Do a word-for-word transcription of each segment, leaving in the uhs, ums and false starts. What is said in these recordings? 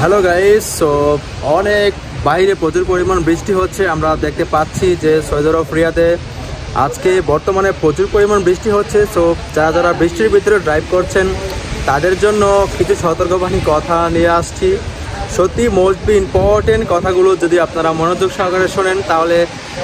Hello guys, so অনেক বাইরে প্রচুর পরিমাণ বৃষ্টি হচ্ছে। আমরা দেখতে পাচ্ছি যে সৈয়দুর রিয়াদে আজকে বর্তমানে প্রচুর পরিমাণ বৃষ্টি হচ্ছে। সো যারা যারা বৃষ্টির ভিতরে ড্রাইভ করছেন তাদের জন্য কিছু সতর্কবাণী কথা নিয়ে আসছি। সত্যি মোস্ট বি ইম্পর্টেন্ট কথাগুলো যদি আপনারা মনোযোগ সহকারে শোনেন তাহলে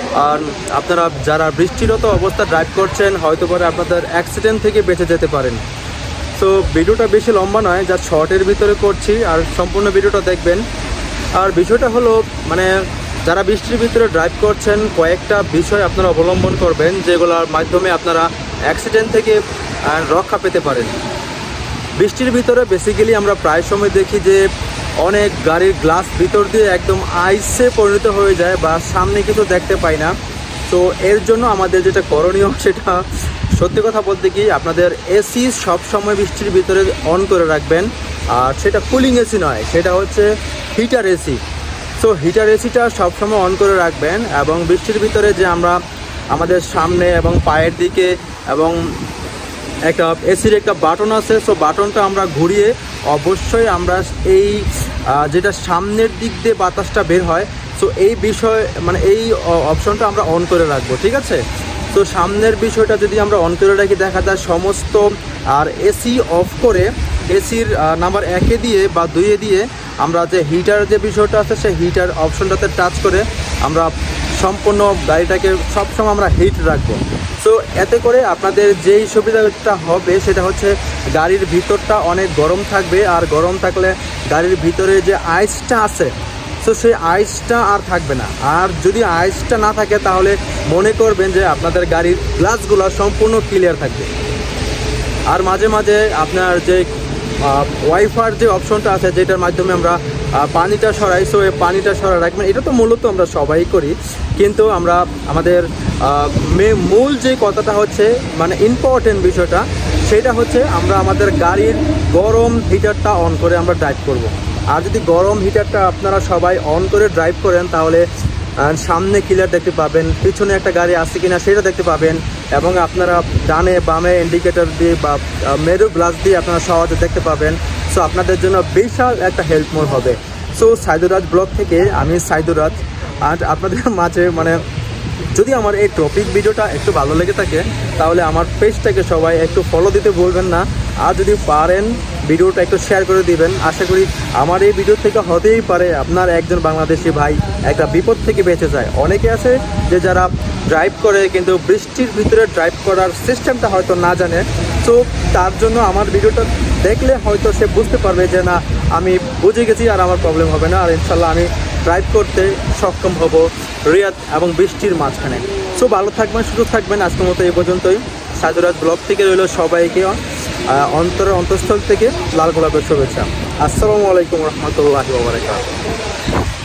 আপনারা যারা বৃষ্টিরত অবস্থা ড্রাইভ করছেন হয়তো করে আপনাদের অ্যাক্সিডেন্ট থেকে বেঁচে যেতে পারেন। সো ভিডিওটা বেশি লম্বা নয়, যা শর্টের ভিতরে করছি, আর সম্পূর্ণ ভিডিওটা দেখবেন। আর বিষয়টা হলো মানে যারা বৃষ্টির ভিতরে ড্রাইভ করছেন কয়েকটা বিষয় আপনারা অবলম্বন করবেন যেগুলোর মাধ্যমে আপনারা অ্যাক্সিডেন্ট থেকে রক্ষা পেতে পারেন। বৃষ্টির ভিতরে বেসিক্যালি আমরা প্রায় সময় দেখি যে অনেক গাড়ির গ্লাস ভিতর দিয়ে একদম আইসে পরিণত হয়ে যায় বা সামনে কিছু দেখতে পাই না। তো এর জন্য আমাদের যেটা করণীয় সেটা সত্যি কথা বলতে কি আপনাদের এসি সব সময় বৃষ্টির ভিতরে অন করে রাখবেন। আর সেটা কুলিং এসি নয়, সেটা হচ্ছে হিটার এসি। সো হিটার এসিটা সবসময় অন করে রাখবেন এবং বৃষ্টির ভিতরে যে আমরা আমাদের সামনে এবং পায়ের দিকে এবং একটা এসির একটা বাটন আছে, সো বাটনটা আমরা ঘুরিয়ে অবশ্যই আমরা এই যেটা সামনের দিক দিয়ে বাতাসটা বের হয়, সো এই বিষয় মানে এই অপশনটা আমরা অন করে রাখবো, ঠিক আছে। তো সামনের বিষয়টা যদি আমরা অন করে রাখি দেখা যায় সমস্ত, আর এসি অফ করে এসির নাম্বার একে দিয়ে বা দুইয়ে দিয়ে আমরা যে হিটার যে বিষয়টা আছে সেই হিটার অপশনটাতে টাচ করে আমরা সম্পূর্ণ গাড়িটাকে সবসময় আমরা হিট রাখবো। সো এতে করে আপনাদের যেই সুবিধাটা হবে সেটা হচ্ছে গাড়ির ভিতরটা অনেক গরম থাকবে, আর গরম থাকলে গাড়ির ভিতরে যে আইসটা আছে সো সেই আইসটা আর থাকবে না। আর যদি আইসটা না থাকে তাহলে মনে করবেন যে আপনাদের গাড়ির গ্লাসগুলো সম্পূর্ণ ক্লিয়ার থাকবে। আর মাঝে মাঝে আপনার যে ওয়াইফার যে অপশনটা আছে যেটার মাধ্যমে আমরা পানিটা সরাই, সো এই পানিটা সরাই রাখবেন। এটা তো মূলত আমরা সবাই করি, কিন্তু আমরা আমাদের মূল যে কথাটা হচ্ছে মানে ইম্পর্টেন্ট বিষয়টা সেটা হচ্ছে আমরা আমাদের গাড়ির গরম হিটারটা অন করে আমরা ড্রাইভ করব। আর যদি গরম হিটারটা আপনারা সবাই অন করে ড্রাইভ করেন তাহলে সামনে ক্লিয়ার দেখতে পাবেন, পিছনে একটা গাড়ি আছে কিনা সেটা দেখতে পাবেন, এবং আপনারা ডানে বামে ইন্ডিকেটর দিয়ে বা মেরু গ্লাস দিয়ে আপনারা সহজে দেখতে পাবেন। সো আপনাদের জন্য বিশাল একটা হেল্পফুল হবে। সো সাইদুরাজ ব্লগ থেকে আমি সাইদুরাজ, আর আপনাদের মাঝে মানে যদি আমার এই টপিক ভিডিওটা একটু ভালো লেগে থাকে তাহলে আমার পেজটাকে সবাই একটু ফলো দিতে ভুলবেন না। আর যদি পারেন ভিডিওটা একটু শেয়ার করে দিবেন। আশা করি আমার এই ভিডিও থেকে হতেই পারে আপনার একজন বাংলাদেশি ভাই একটা বিপদ থেকে বেঁচে যায়। অনেকে আছে যে যারা ড্রাইভ করে কিন্তু বৃষ্টির ভিতরে ড্রাইভ করার সিস্টেমটা হয়তো না জানে। তো তার জন্য আমার ভিডিওটা দেখলে হয়তো সে বুঝতে পারবে যে না আমি বুঝে গেছি আর আমার প্রবলেম হবে না, আর ইনশাল্লাহ আমি ড্রাইভ করতে সক্ষম হব রিয়াদ এবং বৃষ্টির মাঝখানে। সো ভালো থাকবেন, সুস্থ থাকবেন। আজকের মতো এই পর্যন্তই। সাইদুরাজ ব্লগ থেকে রইল সবাইকে অন্তরের অন্তঃস্থল থেকে লাল গোলাপের শুভেচ্ছা। আসসালামু আলাইকুম রহমতুল্লাহি ওয়া বারাকাতুহু।